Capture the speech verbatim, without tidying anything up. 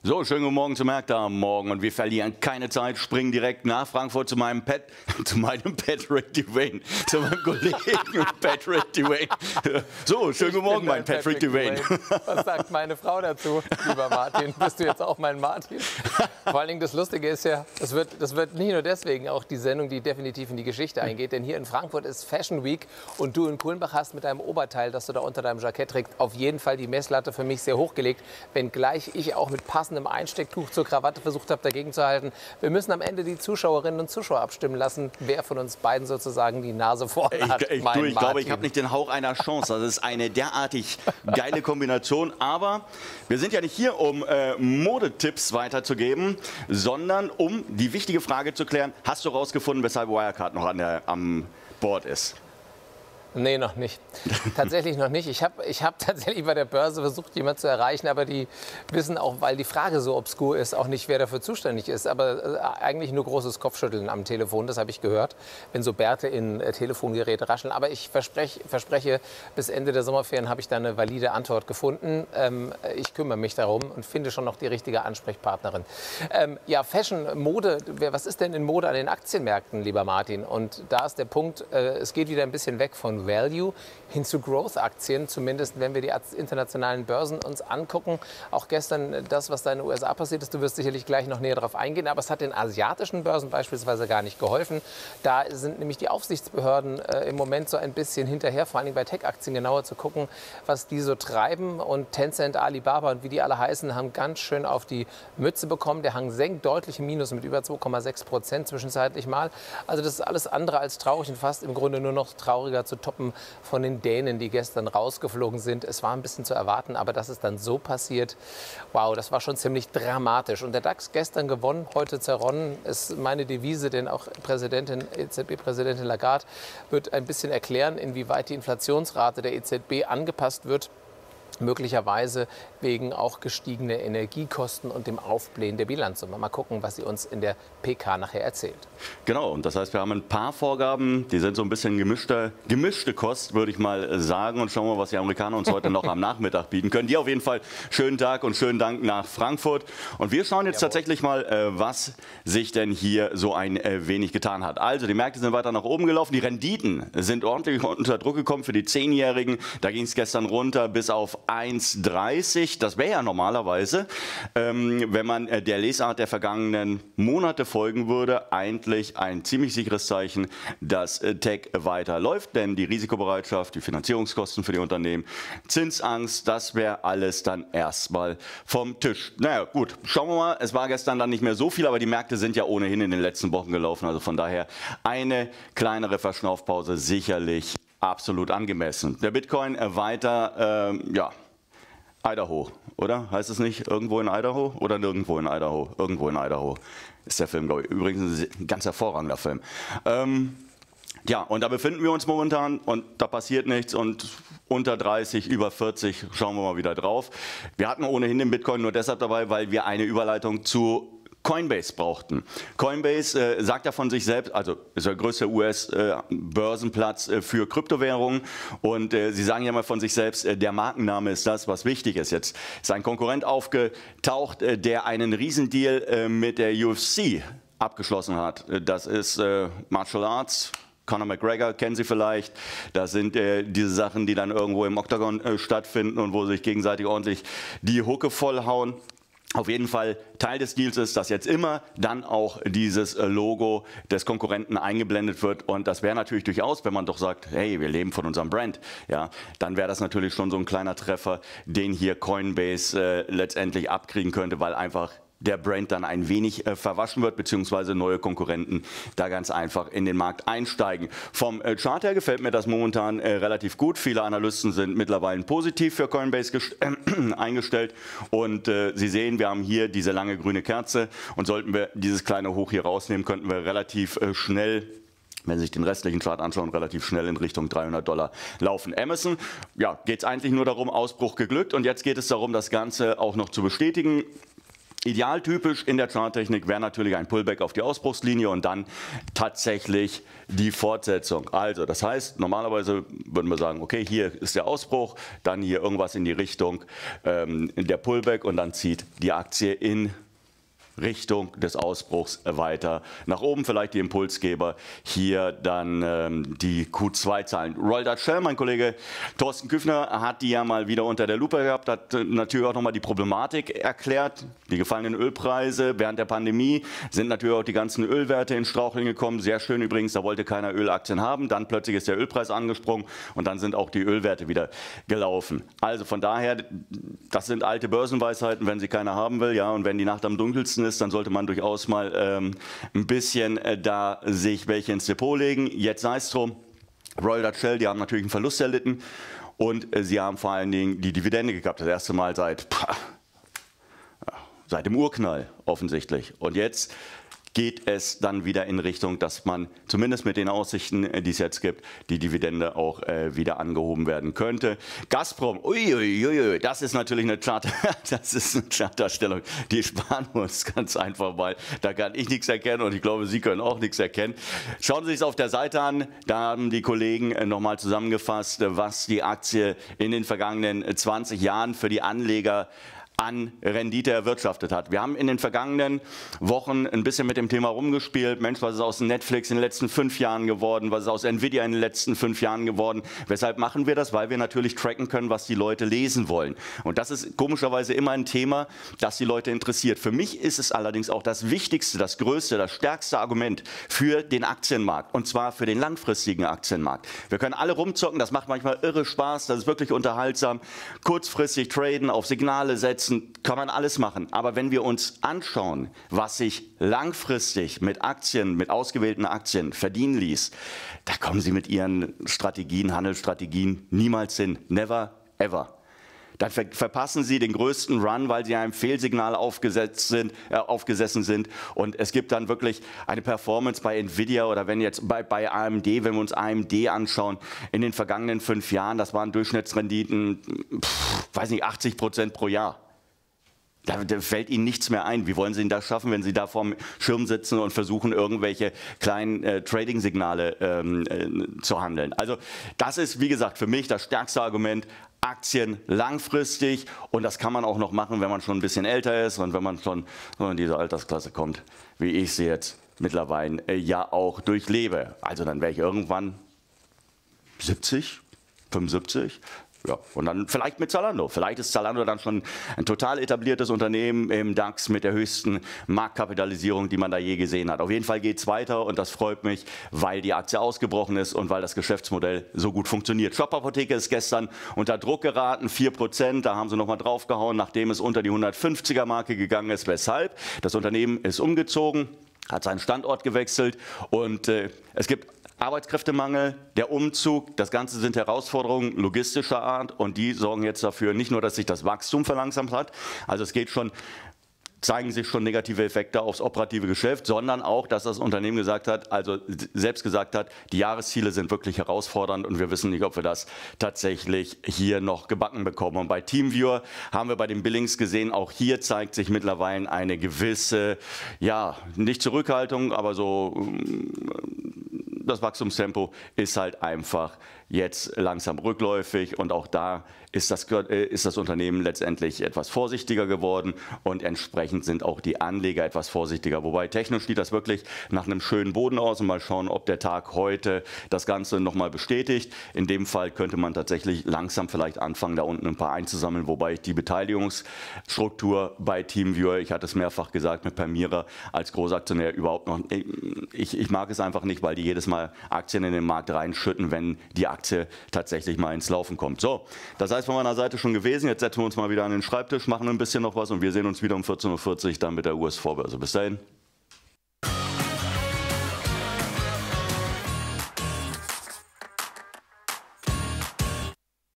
So, schönen guten Morgen zum Märkte am Morgen und wir verlieren keine Zeit, springen direkt nach Frankfurt zu meinem Pet, zu meinem Patrick Devane, zu meinem Kollegen Patrick Devane. So, schönen guten Morgen, mein Patrick, Patrick Devane. Was sagt meine Frau dazu, lieber Martin? Bist du jetzt auch mein Martin? Vor allen Dingen das Lustige ist ja, das wird, das wird nicht nur deswegen auch die Sendung, die definitiv in die Geschichte eingeht, denn hier in Frankfurt ist Fashion Week und du in Kulmbach hast mit deinem Oberteil, das du da unter deinem Jackett trägst, auf jeden Fall die Messlatte für mich sehr hochgelegt, wenngleich ich auch mit passendem Einstecktuch zur Krawatte versucht habe, dagegen zu halten. Wir müssen am Ende die Zuschauerinnen und Zuschauer abstimmen lassen, wer von uns beiden sozusagen die Nase vorne hat. Ich, ich, du, ich glaube, ich habe nicht den Hauch einer Chance. Das ist eine derartig geile Kombination. Aber wir sind ja nicht hier, um äh, Modetipps weiterzugeben, sondern um die wichtige Frage zu klären, hast du rausgefunden, weshalb Wirecard noch an der, am Board ist? Nee, noch nicht. Tatsächlich noch nicht. Ich habe ich hab tatsächlich bei der Börse versucht, jemanden zu erreichen, aber die wissen auch, weil die Frage so obskur ist, auch nicht, wer dafür zuständig ist. Aber äh, eigentlich nur großes Kopfschütteln am Telefon, das habe ich gehört, wenn so Bärte in äh, Telefongeräte rascheln. Aber ich versprech, verspreche, bis Ende der Sommerferien habe ich da eine valide Antwort gefunden. Ähm, ich kümmere mich darum und finde schon noch die richtige Ansprechpartnerin. Ähm, ja, Fashion, Mode, was ist denn in Mode an den Aktienmärkten, lieber Martin? Und da ist der Punkt, äh, es geht wieder ein bisschen weg von Value hin zu Growth-Aktien, zumindest wenn wir die internationalen Börsen uns angucken. Auch gestern das, was da in den U S A passiert ist, du wirst sicherlich gleich noch näher darauf eingehen, aber es hat den asiatischen Börsen beispielsweise gar nicht geholfen. Da sind nämlich die Aufsichtsbehörden äh, im Moment so ein bisschen hinterher, vor allem bei Tech-Aktien genauer zu gucken, was die so treiben. Und Tencent, Alibaba und wie die alle heißen, haben ganz schön auf die Mütze bekommen. Der Hang senkt deutlich im Minus mit über zwei Komma sechs Prozent zwischenzeitlich mal. Also das ist alles andere als traurig und fast im Grunde nur noch trauriger zu toppen von den Dänen, die gestern rausgeflogen sind. Es war ein bisschen zu erwarten, aber dass es dann so passiert, wow, das war schon ziemlich dramatisch. Und der DAX gestern gewonnen, heute zerronnen, ist meine Devise, denn auch Präsidentin, E Z B-Präsidentin Lagarde wird ein bisschen erklären, inwieweit die Inflationsrate der E Z B angepasst wird. Möglicherweise wegen auch gestiegener Energiekosten und dem Aufblähen der Bilanzsumme. Mal gucken, was sie uns in der P K nachher erzählt. Genau, und das heißt, wir haben ein paar Vorgaben, die sind so ein bisschen gemischte, gemischte Kost, würde ich mal sagen. Und schauen wir mal, was die Amerikaner uns heute noch am Nachmittag bieten können. Dir auf jeden Fall schönen Tag und schönen Dank nach Frankfurt. Und wir schauen jetzt Jawohl. tatsächlich mal, äh, was sich denn hier so ein äh, wenig getan hat. Also, die Märkte sind weiter nach oben gelaufen. Die Renditen sind ordentlich unter Druck gekommen für die Zehnjährigen. Da ging es gestern runter bis auf eins Komma dreißig, das wäre ja normalerweise, ähm, wenn man äh, der Lesart der vergangenen Monate folgen würde, eigentlich ein ziemlich sicheres Zeichen, dass äh, Tech weiterläuft, denn die Risikobereitschaft, die Finanzierungskosten für die Unternehmen, Zinsangst, das wäre alles dann erstmal vom Tisch. Naja, gut, schauen wir mal, es war gestern dann nicht mehr so viel, aber die Märkte sind ja ohnehin in den letzten Wochen gelaufen, also von daher eine kleinere Verschnaufpause sicherlich absolut angemessen. Der Bitcoin äh, weiter, ähm, ja, Idaho, oder? Heißt es nicht irgendwo in Idaho oder nirgendwo in Idaho? Irgendwo in Idaho ist der Film, glaube ich. Übrigens ein ganz hervorragender Film. Ähm, ja, und da befinden wir uns momentan und da passiert nichts und unter dreißig, über vierzig schauen wir mal wieder drauf. Wir hatten ohnehin den Bitcoin nur deshalb dabei, weil wir eine Überleitung zu Coinbase brauchten. Coinbase äh, sagt ja von sich selbst, also ist der größte U S-Börsenplatz äh, für Kryptowährungen und äh, sie sagen ja mal von sich selbst, äh, der Markenname ist das, was wichtig ist. Jetzt ist ein Konkurrent aufgetaucht, äh, der einen Riesendeal äh, mit der U F C abgeschlossen hat. Das ist äh, Martial Arts. Conor McGregor kennen Sie vielleicht. Das sind äh, diese Sachen, die dann irgendwo im Oktagon äh, stattfinden und wo sich gegenseitig ordentlich die Hucke vollhauen. Auf jeden Fall Teil des Deals ist, dass jetzt immer dann auch dieses Logo des Konkurrenten eingeblendet wird. Und das wäre natürlich durchaus, wenn man doch sagt, hey, wir leben von unserem Brand, ja, dann wäre das natürlich schon so ein kleiner Treffer, den hier Coinbase äh, letztendlich abkriegen könnte, weil einfach der Brand dann ein wenig äh, verwaschen wird, beziehungsweise neue Konkurrenten da ganz einfach in den Markt einsteigen. Vom äh, Chart her gefällt mir das momentan äh, relativ gut. Viele Analysten sind mittlerweile positiv für Coinbase äh, eingestellt und äh, Sie sehen, wir haben hier diese lange grüne Kerze und sollten wir dieses kleine Hoch hier rausnehmen, könnten wir relativ äh, schnell, wenn Sie sich den restlichen Chart anschauen, relativ schnell in Richtung dreihundert Dollar laufen. Amazon, ja, geht es eigentlich nur darum, Ausbruch geglückt und jetzt geht es darum, das Ganze auch noch zu bestätigen. Idealtypisch in der Charttechnik wäre natürlich ein Pullback auf die Ausbruchslinie und dann tatsächlich die Fortsetzung. Also das heißt, normalerweise würden wir sagen, okay, hier ist der Ausbruch, dann hier irgendwas in die Richtung ähm, der Pullback und dann zieht die Aktie in Richtung des Ausbruchs weiter nach oben, vielleicht die Impulsgeber, hier dann ähm, die Q zwei Zahlen. Royal Dutch Shell, mein Kollege Thorsten Küffner hat die ja mal wieder unter der Lupe gehabt, hat äh, natürlich auch nochmal die Problematik erklärt. Die gefallenen Ölpreise während der Pandemie sind natürlich auch die ganzen Ölwerte in Straucheln gekommen. Sehr schön übrigens, da wollte keiner Ölaktien haben. Dann plötzlich ist der Ölpreis angesprungen und dann sind auch die Ölwerte wieder gelaufen. Also von daher, das sind alte Börsenweisheiten, wenn sie keiner haben will, ja, und wenn die Nacht am dunkelsten ist, dann sollte man durchaus mal ähm, ein bisschen äh, da sich welche ins Depot legen. Jetzt sei es drum, Royal Dutch Shell, die haben natürlich einen Verlust erlitten und äh, sie haben vor allen Dingen die Dividende gehabt, das erste Mal seit, pah, seit dem Urknall offensichtlich. Und jetzt geht es dann wieder in Richtung, dass man zumindest mit den Aussichten, die es jetzt gibt, die Dividende auch äh, wieder angehoben werden könnte. Gazprom, uiuiui, das ist natürlich eine Chart, das ist eine Chartdarstellung, die sparen muss, ganz einfach, weil da kann ich nichts erkennen und ich glaube, Sie können auch nichts erkennen. Schauen Sie sich es auf der Seite an, da haben die Kollegen äh, nochmal zusammengefasst, was die Aktie in den vergangenen zwanzig Jahren für die Anleger an Rendite erwirtschaftet hat. Wir haben in den vergangenen Wochen ein bisschen mit dem Thema rumgespielt. Mensch, was ist aus Netflix in den letzten fünf Jahren geworden? Was ist aus Nvidia in den letzten fünf Jahren geworden? Weshalb machen wir das? Weil wir natürlich tracken können, was die Leute lesen wollen. Und das ist komischerweise immer ein Thema, das die Leute interessiert. Für mich ist es allerdings auch das wichtigste, das größte, das stärkste Argument für den Aktienmarkt. Und zwar für den langfristigen Aktienmarkt. Wir können alle rumzocken, das macht manchmal irre Spaß, das ist wirklich unterhaltsam. Kurzfristig traden, auf Signale setzen, kann man alles machen. Aber wenn wir uns anschauen, was sich langfristig mit Aktien, mit ausgewählten Aktien verdienen ließ, da kommen Sie mit Ihren Strategien, Handelsstrategien niemals hin. Never, ever. Dann ver verpassen Sie den größten Run, weil Sie einem Fehlsignal aufgesetzt sind, äh, aufgesessen sind. Und es gibt dann wirklich eine Performance bei Nvidia oder wenn jetzt bei, bei A M D, wenn wir uns A M D anschauen, in den vergangenen fünf Jahren, das waren Durchschnittsrenditen, pff, weiß nicht, achtzig Prozent pro Jahr. Da, da fällt Ihnen nichts mehr ein. Wie wollen Sie denn das schaffen, wenn Sie da vorm Schirm sitzen und versuchen, irgendwelche kleinen äh, Trading-Signale ähm, äh, zu handeln? Also das ist, wie gesagt, für mich das stärkste Argument. Aktien langfristig und das kann man auch noch machen, wenn man schon ein bisschen älter ist und wenn man schon in diese Altersklasse kommt, wie ich sie jetzt mittlerweile äh, ja auch durchlebe. Also dann wäre ich irgendwann siebzig, fünfundsiebzig. Ja, und dann vielleicht mit Zalando. Vielleicht ist Zalando dann schon ein total etabliertes Unternehmen im DAX mit der höchsten Marktkapitalisierung, die man da je gesehen hat. Auf jeden Fall geht es weiter und das freut mich, weil die Aktie ausgebrochen ist und weil das Geschäftsmodell so gut funktioniert. Shop Apotheke ist gestern unter Druck geraten, vier Prozent. Da haben sie nochmal draufgehauen, nachdem es unter die hundertfünfziger Marke gegangen ist. Weshalb? Das Unternehmen ist umgezogen, hat seinen Standort gewechselt und äh, es gibt Arbeitskräftemangel, der Umzug, das Ganze sind Herausforderungen logistischer Art und die sorgen jetzt dafür, nicht nur, dass sich das Wachstum verlangsamt hat, also es geht schon, zeigen sich schon negative Effekte aufs operative Geschäft, sondern auch, dass das Unternehmen gesagt hat, also selbst gesagt hat, die Jahresziele sind wirklich herausfordernd und wir wissen nicht, ob wir das tatsächlich hier noch gebacken bekommen. Und bei TeamViewer haben wir bei den Billings gesehen, auch hier zeigt sich mittlerweile eine gewisse, ja, nicht Zurückhaltung, aber so das Wachstumstempo ist halt einfach jetzt langsam rückläufig und auch da ist das, ist das Unternehmen letztendlich etwas vorsichtiger geworden und entsprechend sind auch die Anleger etwas vorsichtiger. Wobei technisch sieht das wirklich nach einem schönen Boden aus und mal schauen, ob der Tag heute das Ganze nochmal bestätigt. In dem Fall könnte man tatsächlich langsam vielleicht anfangen, da unten ein paar einzusammeln, wobei ich die Beteiligungsstruktur bei TeamViewer, ich hatte es mehrfach gesagt, mit Permira als Großaktionär überhaupt noch, ich, ich mag es einfach nicht, weil die jedes Mal Aktien in den Markt reinschütten, wenn die Aktie tatsächlich mal ins Laufen kommt. So, das heißt von meiner Seite schon gewesen. Jetzt setzen wir uns mal wieder an den Schreibtisch, machen ein bisschen noch was und wir sehen uns wieder um vierzehn Uhr vierzig dann mit der U S-Vorbörse. Bis dahin.